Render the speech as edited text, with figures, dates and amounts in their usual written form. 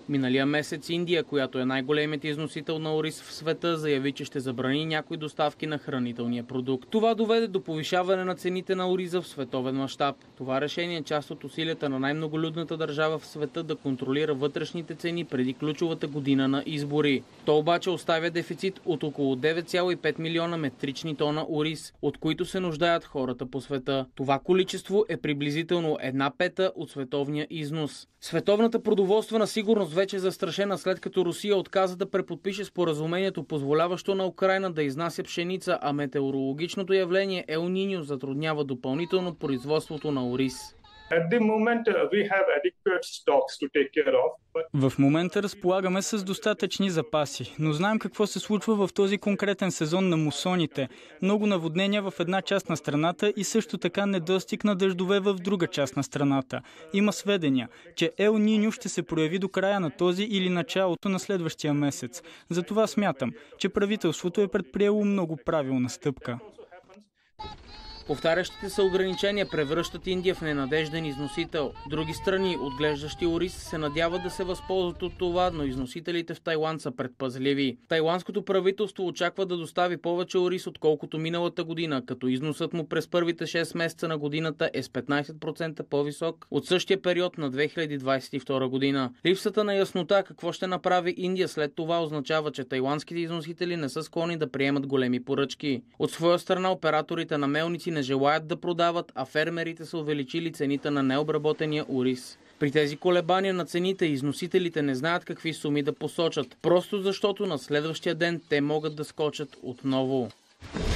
Миналия месец Индия, която е най-големият износител на ориз в света, заяви, че ще забрани някои доставки на хранителния продукт. Това доведе до повишаване на цените на ориза в световен мащаб. Това решение е част от усилията на най-многолюдната държава в света да контролира вътрешните цени преди ключовата година на избори. То обаче оставя дефицит от около 9,5 милиона метрични тона ориз, от които се нуждаят хората по света. Това количество е приблизително 1/5 от световния износ. Световната продоволствена сигурност вече е застрашена, след като Русия отказа да преподпише споразумението, позволяващо на Украйна да изнася пшеница, а метеорологичното явление Ел Ниньо затруднява допълнително производството на ориз. В момента разполагаме с достатъчни запаси, но знаем какво се случва в този конкретен сезон на мусоните. Много наводнения в една част на страната и също така недостиг на дъждове в друга част на страната. Има сведения, че Ел Ниньо ще се прояви до края на този или началото на следващия месец. Затова смятам, че правителството е предприело много правилна стъпка. Повтарящите се ограничения превръщат Индия в ненадежден износител. Други страни, отглеждащи ориз, се надяват да се възползват от това, но износителите в Тайланд са предпазливи. Тайландското правителство очаква да достави повече ориз, отколкото миналата година, като износът му през първите 6 месеца на годината е с 15% по-висок от същия период на 2022 година. Липсата на яснота какво ще направи Индия след това означава, че тайландските износители не са склонни да приемат големи поръчки. От своя страна, операторите на мелници не желаят да продават, а фермерите са увеличили цените на необработения ориз. При тези колебания на цените износителите не знаят какви суми да посочат, просто защото на следващия ден те могат да скочат отново.